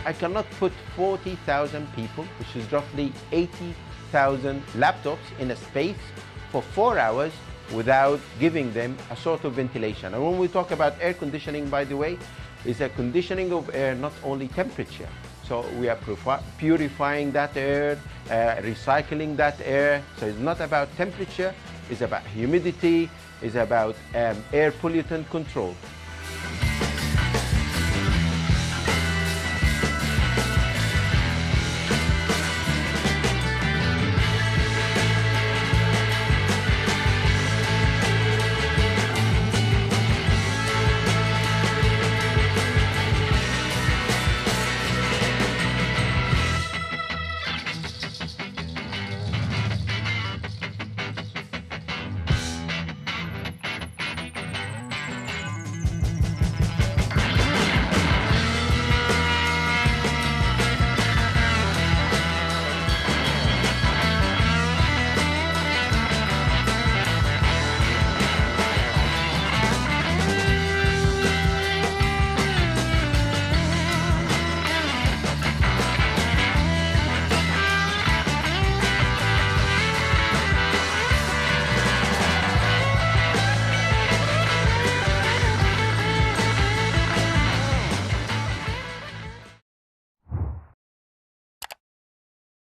I cannot put 40,000 people, which is roughly 80,000 laptops in a space for 4 hours without giving them a sort of ventilation. And when we talk about air conditioning, by the way, it's a conditioning of air, not only temperature. So we are purifying that air, recycling that air. So it's not about temperature, it's about humidity, it's about air pollutant control.